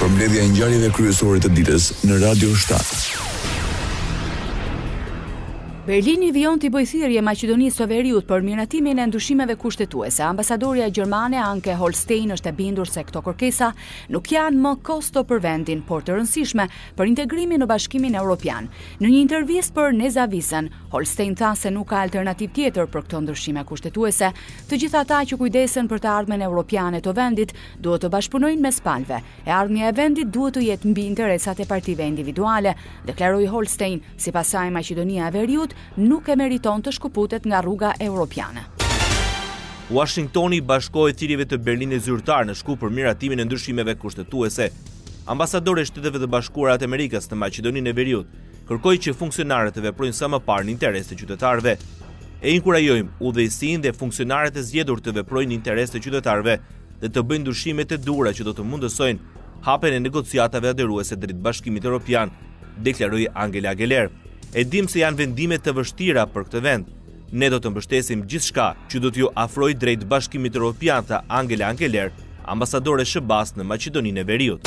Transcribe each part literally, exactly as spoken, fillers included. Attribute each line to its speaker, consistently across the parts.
Speaker 1: Përmbledhja e ngjarjeve kryesore të ditës në Radio shtat.
Speaker 2: Berlini vijon t'i bëjë thirrje Maqedonisë së Veriut për miratimin e ndryshimeve kushtetuese. Ambasadoria gjermane Anke Holstein është e bindur se këto kërkesa nuk janë më kosto për vendin, por të rëndësishme për integrimin në Bashkimin Evropian. Në një intervistë për Nezavisën, Holstein tha se nuk ka alternativë tjetër për këto ndryshime kushtetuese. Të gjithë ata që kujdesen për të ardhmen evropiane të vendit duhet të bashkëpunojnë mes palëve. E ardhmja e vendit duhet të jetë mbi interesat e partive individuale, deklaroi Holstein. Sipas saj, Maqedonia e Veriut nuk e meriton të shkëputet nga rruga evropiane.
Speaker 3: Washingtoni bashkohet thirrjeve të Berlinit zyrtar në shku për miratimin e ndryshimeve kushtetuese. Ambasadori i Shteteve të Bashkuara të Amerikës në Maqedoninë e Veriut kërkoi që funksionarët të veprojnë sa më parë në interes të qytetarëve. E inkurajojmë udhëheqësinë dhe funksionarët e zgjedhur të veprojnë në interes të qytetarëve dhe të bëjnë ndryshime të duhura që do të mundësojnë hapjen e negociatave adheruese drejt Bashkimit Evropian, deklaroi Angela Geller. E dim se janë vendime të vështira për këtë vend. Ne do të mbështesim gjithçka që do t'ju afrojë drejt Bashkimit Evropian, tha Angela Geller, ambasadore S B A-s në Maqedoninë e Veriut.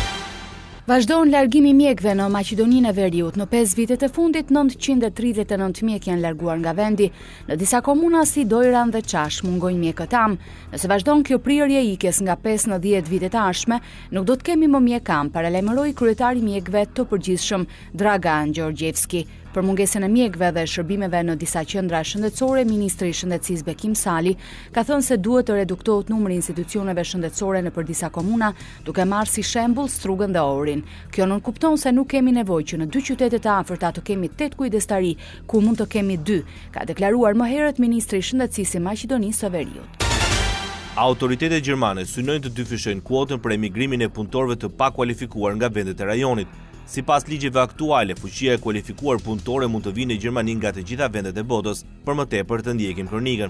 Speaker 2: Vazhdon largimi i mjekëve në Maqedoninë e Veriut. Në pesë vitet e fundit, nëntëqind e tridhjetë e nëntë mjek janë larguar nga vendi. Në disa komuna si Dojran dhe Çash mungojnë mjekët tam. Nëse vazhdon kjo prirje ikjes nga pesë në dhjetë vite të ardhshme, nuk do të kemi më mjek kam, paralajmëroi kryetari i mjekëve të përgjithshëm Dragan Gjorgjevski. Për mungesën e mjekëve dhe shërbimeve në disa qendra shëndetësore, ministri i shëndetësisë Bekim Sali ka thënë se duhet të reduktohet numri i institucioneve shëndetësore nëpër disa komuna, duke marrë si shembull Strugën dhe Ohrin. Kjo nuk kupton se nuk kemi nevojë që në dy qytete të afërta të kemi tetë kujdestari, ku mund të kemi dy, ka deklaruar më herët ministri i shëndetësisë i Maqedonisë së Veriut.
Speaker 3: Autoritetet gjermane synojnë të dyfishojnë kuotën për emigrimin e punëtorëve të pakualifikuar nga vendet e rajonit. Sipas ligjeve aktuale, fuqia e kualifikuar punëtore mund të vinë në Gjermani nga të gjitha vendet e botës, për më tepër të ndjekim kronikën.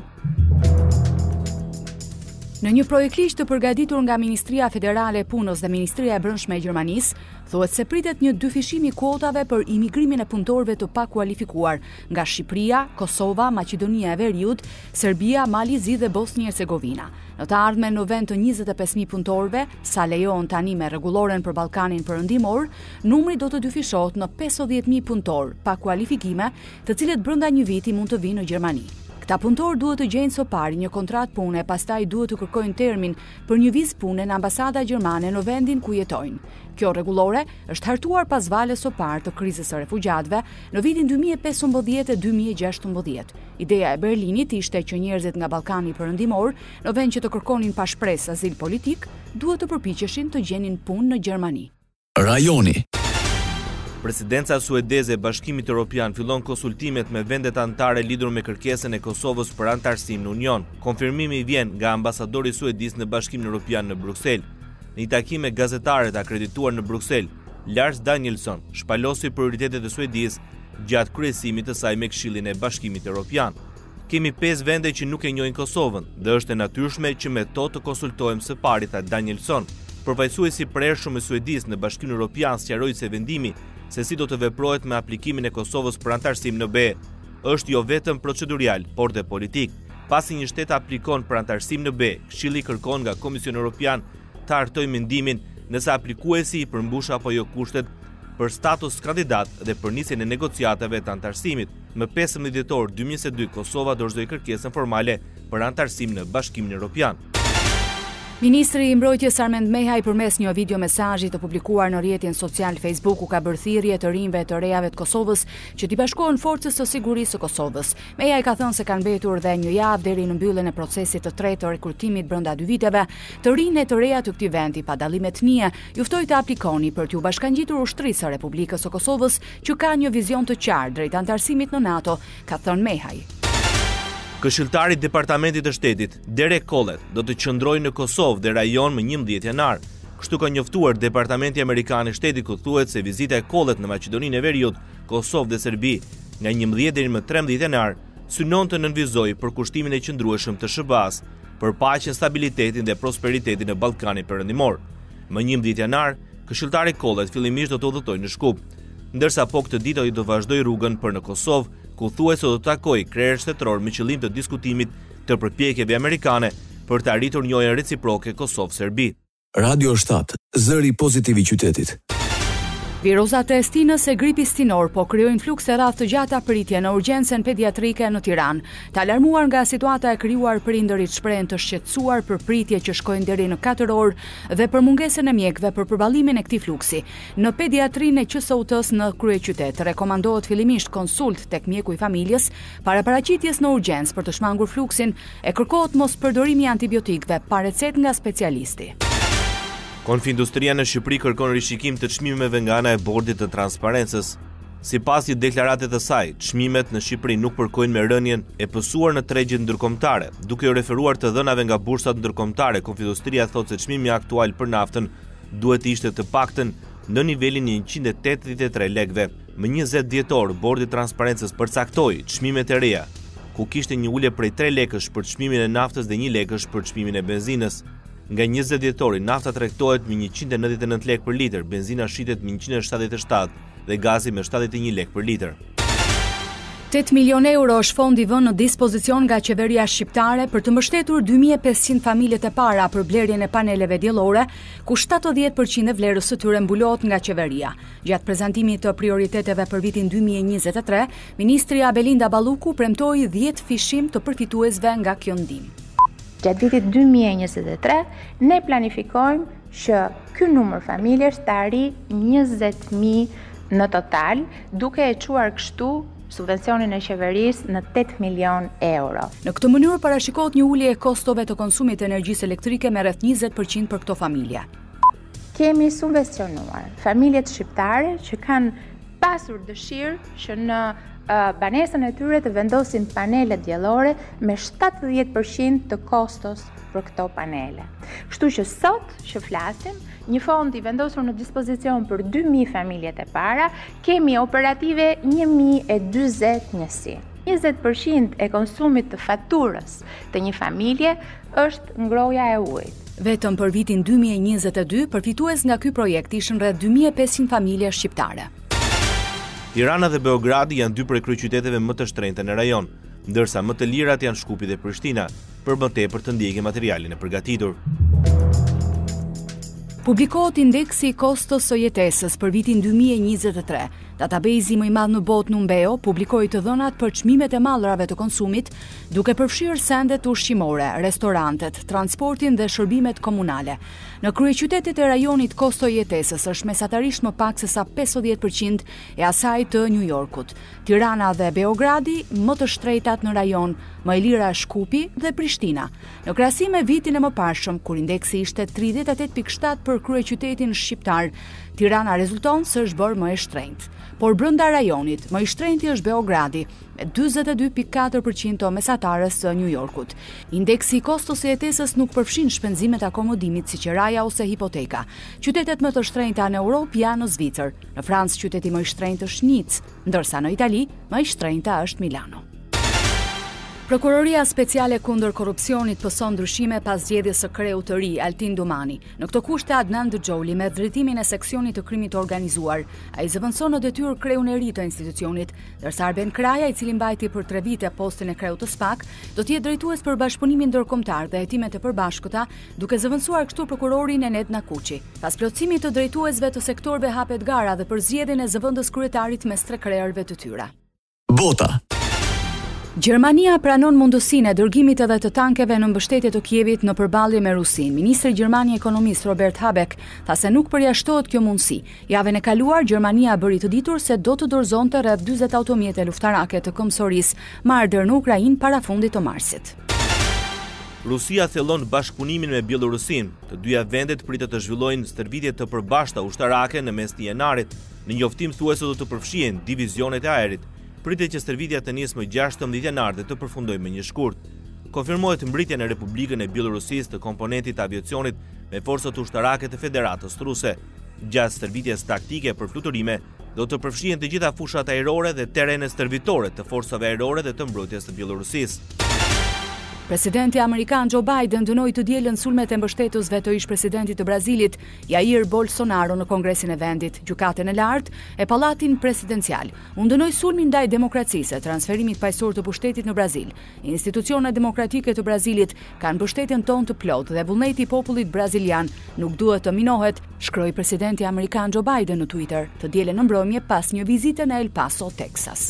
Speaker 2: Në një projektlisht të përgatitur nga Ministria Federale e Punës dhe Ministria e Brendshme e Gjermanisë, thuhet se pritet një dyfishim i kuotave për imigrimin e punëtorëve të pakualifikuar nga Shqipëria, Kosova, Maqedonia e Veriut, Serbia, Mali Zi dhe Bosnia e Hercegovina. Në të ardhmen në vend të njëzet e pesë mijë punëtorëve, sa lejohen tani me rregulloren për Ballkanin Perëndimor, numri do të dyfishohet në pesëdhjetë mijë punëtorë pa kualifikime, të cilët brenda një viti mund të vinë në Gjermani. Këta punëtorë duhet të gjejnë së pari një kontratë pune, pastaj duhet të kërkojnë termin për një vizë pune në ambasada gjermane në vendin ku jetojnë. Kjo rregullore është hartuar pas valës së parë të krizës së refugjatëve në vitin dy mijë e pesëmbëdhjetë e dy mijë e gjashtëmbëdhjetë. Ideja e Berlinit ishte që njerëzit nga Ballkani Perëndimor, në vend që të kërkonin pa shpresë azil politik, duhet të përpiqeshin të gjenin punë në Gjermani.
Speaker 1: Rajoni.
Speaker 3: Presidenca suedeze e Bashkimit Evropian fillon konsultimet me vendet anëtare lidhur me kërkesën e Kosovës për anëtarësim në Union. Konfirmimi vjen nga ambasadori suedis në Bashkimin Evropian në Bruksel. Në një takim me gazetarët akredituar në Bruksel, Lars Danielsson shpalosi prioritetet e Suedisë gjatë kryesimit të saj me Këshillin e Bashkimit Evropian. Kemi pesë vende që nuk e njohin Kosovën dhe është e natyrshme që me to të konsultojmë së pari, tha Danielsson. Përfaqësuesi i përhershëm i Suedisë në Bashkimin Evropian sqaroi se vendimi se si do të veprohet me aplikimin e Kosovës për anëtarësim në B E është jo vetëm procedurial, por dhe politik. Pasi një shtet aplikon për anëtarësim në B E, Këshilli kërkon nga Komisioni Evropian të hartojë mendimin nëse aplikuesi i përmbush apo jo kushtet për status kandidat dhe për nisjen e negociatave të anëtarësimit. Më pesëmbëdhjetë dhjetor dy mijë e njëzet e dy, Kosova dorëzoi kërkesën formale për anëtarësim në Bashkimin Evropian.
Speaker 2: Ministri i Mbrojtjes Armend Mehaj përmes një video mesazhi të publikuar në rrjetin social Facebook u ka bërë thirrje të rinjve të rejave të Kosovës që t'i bashkohen forcës së sigurisë së Kosovës. Mehaj ka thënë se kanë mbetur dhe një javë deri në mbylljen e procesit të tretë të rekrutimit brenda dy viteve. Të rinjtë e të reja të këtij vendi pa dallime etnie ju ftoi të aplikoni për t'u bashkangjitur ushtrisë së Republikës së Kosovës që ka një vizion të qartë drejt anëtarësimit në NATO, ka thënë Mehaj.
Speaker 3: Këshilltari i Departamentit të Shtetit, Derek Kollet, do të qëndrojë në Kosovë dhe rajon më njëmbëdhjetë janar. Kështu ka njoftuar Departamenti Amerikan i Shtetit, ku thuhet se vizita e Kollet në Maqedoninë e Veriut, Kosovë dhe Serbi nga njëmbëdhjetë deri më trembëdhjetë janar synon të nënvizojë për kushtimin e qëndrueshëm të S B A-s për paqen, stabilitetin dhe prosperitetin në Ballkanin Perëndimor. Më njëmbëdhjetë janar, këshilltari Kollet fillimisht do të udhëtojë në Shkup, ndërsa po këtë ditë ai do vazhdoj rrugën për në Kosovë, ku thuhet se do të takojë krerë shtetëror me qëllim të diskutimit të përpjekjeve amerikane për të arritur njëojën reciproke Kosovë-Serbi.
Speaker 1: Radio shtat, zëri pozitiv i qytetit.
Speaker 2: Viruzat e stinës e gripit stinor po krijojnë flukse rreth të gjata pritje në urgjencën pediatrike në Tiranë. Të alarmuar nga situata e krijuar prindërit shprehen të shqetësuar për pritje që shkojnë deri në katër orë dhe për mungesën e mjekëve për përballimin e këtij fluksi. Në pediatrinë e Q S U T-s në kryeqytet rekomandohet fillimisht konsult tek mjeku i familjes para paraqitjes në urgjencë për të shmangur fluksin e kërkohet mos përdorimi i antibiotikëve pa recetë nga specialisti.
Speaker 3: Konfindustria në Shqipëri kërkon rishikim të çmimeve nga ana e Bordit të Transparencës. Sipas një deklarate të saj, çmimet në Shqipëri nuk përkojnë me rënien e pësuar në tregjet ndërkombëtare. Duke u referuar të dhënave nga bursat ndërkombëtare, Konfindustria thotë se çmimi aktual për naftën duhet të ishte të paktën në nivelin njëqind e tetëdhjetë e tre lekëve. Më njëzet dhjetor, Bordi i Transparencës përcaktoi çmimet e reja, ku kishte një ulje prej tre lekësh për çmimin e naftës dhe një lekësh për çmimin e benzinës. Nga njëzet dhjetori, nafta tregtohet me njëqind e nëntëdhjetë e nëntë lekë për litër, benzina shitet me njëqind e shtatëdhjetë e shtatë dhe gazi me shtatëdhjetë e një lekë për litër.
Speaker 2: tetë milion euro është fondi vënë në dispozicion nga qeveria shqiptare për të mbështetur dy mijë e pesëqind familjet e para për blerjen e paneleve diellore, ku shtatëdhjetë përqind e vlerës së tyre mbulohet nga qeveria. Gjatë prezantimit të prioriteteve për vitin dy mijë e njëzet e tre, ministria Belinda Balluku premtoi dhjetë fishim të përfituesve nga kjo ndihmë.
Speaker 4: Gjatë vitit dy mijë e njëzet e tre, ne planifikojmë që ky numër familjesh të arrijë njëzet mijë në total, duke e quar kështu subvencionin e qeverisë në tetë milion euro.
Speaker 2: Në këtë mënyrë parashikohet një ulje e kostove të konsumit të energjisë elektrike me rreth njëzet përqind për këto familje.
Speaker 4: Kemi subvencionuar familjet shqiptare që kanë pasur dëshirë që në uh, banesën e tyre të vendosin panele diellore me shtatëdhjetë përqind të kostos për këto panele. Kështu që sot që flasim, një fond i vendosur në dispozicion për dy mijë familjet e para, kemi operative një mijë e dyzet njësi. njëzet përqind e konsumit të faturës të një familje është ngroja e ujit.
Speaker 2: Vetëm për vitin dy mijë e njëzet e dy, përfitues nga ky projekt ishin rreth dy mijë e pesëqind familje shqiptare.
Speaker 3: Tirana dhe Beogradi janë dy prej kryeqyteteve më të shtrenjta në rajon, ndërsa më të lirat janë Shkupi dhe Prishtina, për më tepër të ndjekë materialin e përgatitur.
Speaker 2: Publikohet indeksi i kostos së jetesës për vitin dy mijë e njëzet e tre. Database më i madh në botë Numbeo publikoi të dhënat për çmimet e mallrave të konsumit, duke përfshirë sendet ushqimore, restorantet, transportin dhe shërbimet komunale. Në kryeqytetet e rajonit kosto i jetesës është mesatarisht më pak se sa pesëdhjetë përqind e asaj të New Yorkut. Tirana dhe Beogradi më të shtrenjtat në rajon, më e lira Shkupi dhe Prishtina. Në krahasim me vitin e mëparshëm, kur indeksi ishte tridhjetë e tetë pikë shtatë për kryeqytetin shqiptar, Tirana rezulton se është bërë më e shtrenjtë. Por brenda rajonit, më i shtrenjti është Beogradi, me dyzet e dy pikë katër përqind të mesatarës së New Yorkut. Indeksi i kostos së jetesës nuk përfshin shpenzimet e akomodimit si qiraja ose hipoteka. Qytetet më të shtrenjta në Europë janë në Zvicër. Në Francë qyteti më i shtrenjtë është Nicë, ndërsa në Itali më i shtrenjta është Milano. Prokuroria Speciale kundër korrupsionit pëson ndryshime pas zgjedhjes së kreut të ri, Altin Dumani. Në këtë kushte Adnan Dëxholi me drejtimin e seksionit të krimit të organizuar, ai zëvendëson në detyrë kreun e ri të institucionit, ndërsa Arben Kraja, i cili mbajti për tre vite postin e kreut të SPAK, do të jetë drejtues për bashkëpunimin ndërkombëtar dhe hetimet e përbashkëta, duke zëvendësuar kështu prokurorin Enet Nakuçi. Pas plotësimit të drejtuesve të sektorëve hapet gara dhe për zgjedhjen e zëvendës kryetarit mes tre krerëve të tyre.
Speaker 1: Bota.
Speaker 2: Gjermania pranon mundësinë e dërgimit edhe të tankeve në mbështetje të Kievit në përballje me Rusinë. Ministri gjerman i ekonomisë Robert Habeck tha se nuk përjashtohet kjo mundësi. Javën e kaluar Gjermania bëri të ditur se do të dorëzonte rreth dyzet automjete luftarake të këmbësorisë marrë në Ukrainë para fundit të marsit.
Speaker 3: Rusia thellon bashkëpunimin me Bielorusinë. Të dyja vendet pritet të zhvillojnë stërvitje të përbashkëta ushtarake në mes të janarit. Në njoftim thuhet se do të përfshihen divizionet e ajrit. Pritet që stërvitja të nisë më gjashtëmbëdhjetë janar dhe të përfundojë me një shkurt. Konfirmohet mbritja në Republikën e Bielorusisë të komponentit të aviacionit me forcat ushtarake të Federatës Ruse. Gjatë stërvitjes taktike për fluturime, do të përfshihen të gjitha fushat ajrore dhe terrenet stërvitore të forcave ajrore dhe të mbrojtjes të Bielorusisë.
Speaker 2: Presidenti Amerikan Joe Biden dënoi të dielën sulmet e mbështetësve të ish-presidentit të Brazilit Jair Bolsonaro në Kongresin e vendit, gjykatën e lartë e pallatin presidencial. U ndënoi sulmin ndaj demokracisë, transferimit paqësor të pushtetit në Brazil. Institucionet demokratike të Brazilit kanë mbështetjen tonë të plotë dhe vullneti i popullit brazilian nuk duhet të minohet, shkroi presidenti Amerikan Joe Biden në Twitter të dielën në mbrëmje pas një vizite në El Paso, Texas.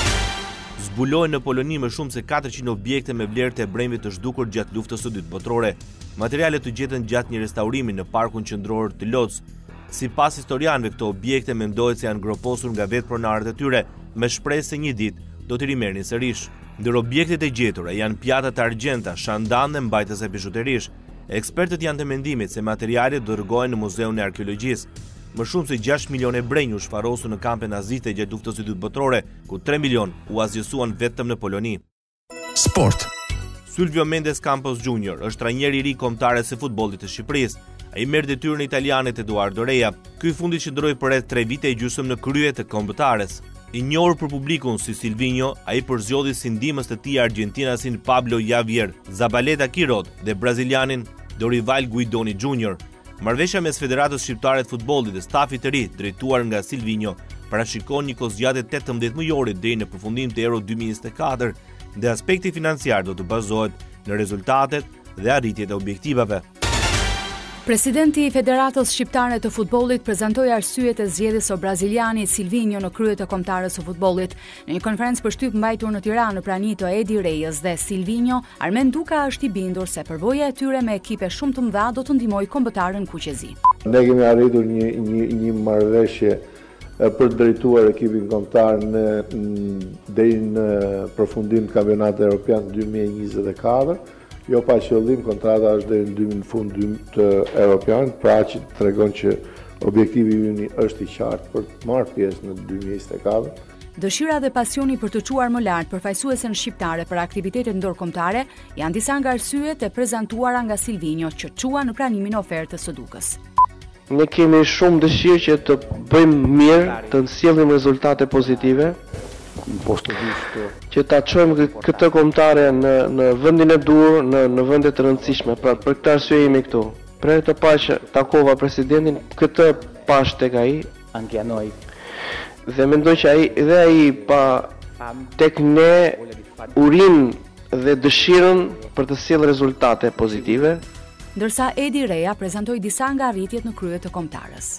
Speaker 3: Zbulojnë në Poloni më shumë se katërqind objekte me vlerë të bremit të zhdukur gjatë luftës së dytë botërore. Materialet të gjetën gjatë një restaurimi në parkun qendror të Lodz. Sipas historianëve, këto objekte mendohet se janë groposur nga vetë pronarët e tyre, me shpresë se një ditë do t'i rimerrin sërish. Ndër objektet e gjetura janë pjata të argjenta, shandan dhe mbajtëse bijuterish. Ekspertët janë të mendimit se materialet do dërgohen në Muzeun e Arkeologjisë. Më shumë se gjashtë milion ebrenj u shfarosu në kampe naziste gjatë luftës së dytë botërore, ku tre milion u azgjësuan vetëm në Poloni.
Speaker 1: Sport.
Speaker 3: Silvio Mendes Campos Junior është trajneri i ri kombëtarës së futbollit të Shqipërisë. Ai merr detyrën e italianit Eduardo Reja. Ky i fundit qëndroi për rreth tre vite e gjysmë në krye të kombëtares. I njohur për publikun si Silvinho, ai përzgjodhi si ndihmës të tij argjentinasin Pablo Javier Zabaleta Quirot dhe brazilianin Dorival Guidoni Junior Marrëveshja mes Federatës Shqiptare të Futbollit dhe stafit të ri drejtuar nga Silvinho parashikon një kozgjate tetëmbëdhjetë mujore deri në përfundim të Euro dy mijë e njëzet e katër dhe aspekti financiar do të bazohet në rezultatet dhe arritjet e objektivave.
Speaker 2: Presidenti i Federatës Shqiptare të Futbollit prezantoi arsyet e zgjedhjes së brazilianit Silvinho në krye të kombëtarës së futbollit. Në një konferencë për shtyp mbajtur në Tiranë në prani të Edi Reyes dhe Silvinho, Armen Duka është i bindur se përvoja e tyre me ekipe shumë të mëdha do të ndihmojë kombëtarën kuqezi.
Speaker 5: Ne kemi arritur një një një marrëveshje për të drejtuar ekipin kombëtar në deri në përfundim të kampionatit evropian dy mijë e njëzet e katër. Jo pa qëllim, kontrata është deri në dy mijë në fund të Europian, pra që tregon që objektivi ynë është i qartë për të marrë pjesë në dy mijë e njëzet e katër.
Speaker 2: Dëshira dhe pasioni për të çuar më lart përfaqësuesen shqiptare për aktivitetet ndërkombëtare janë disa nga arsyet e prezantuara nga Silvinho që çua në pranimin e ofertës së Dukës.
Speaker 6: Ne kemi shumë dëshirë që të bëjmë mirë, të sjellim rezultate pozitive. Që ta çojmë këtë kombëtare në në vendin e duhur, në në vende të rëndësishme. Pra për këtë arsye jemi këtu. Për të paqë takova presidentin, këtë pash tek ai,
Speaker 7: anche a noi.
Speaker 6: Dhe mendoj që ai dhe ai pa tek ne urin dhe dëshirën për të sjellë rezultate pozitive.
Speaker 2: Ndërsa Edi Reja prezantoi disa nga arritjet në krye të kombëtarës.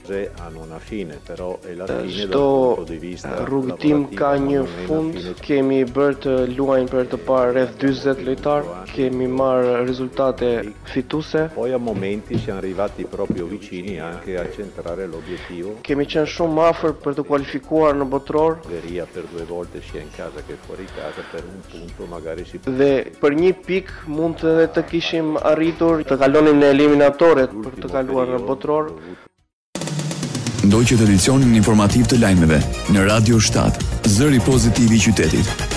Speaker 6: Çdo rrugëtim ka një fund, kemi bërë të luajnë për të parë rreth dyzet lojtar, kemi marrë rezultate fituese.
Speaker 8: Poi a momenti siamo arrivati proprio vicini anche a centrare l'obiettivo.
Speaker 6: Kemi qenë shumë afër për të kualifikuar në botror.
Speaker 8: Veria per due volte sia in casa che fuori casa per un punto magari si.
Speaker 6: Dhe për një pik mund të të kishim arritur të kalonim në eliminatoret për të kaluar në botror.
Speaker 1: Ndoqët edicionin informativ të lajmeve në Radio shtat, zëri pozitiv i qytetit.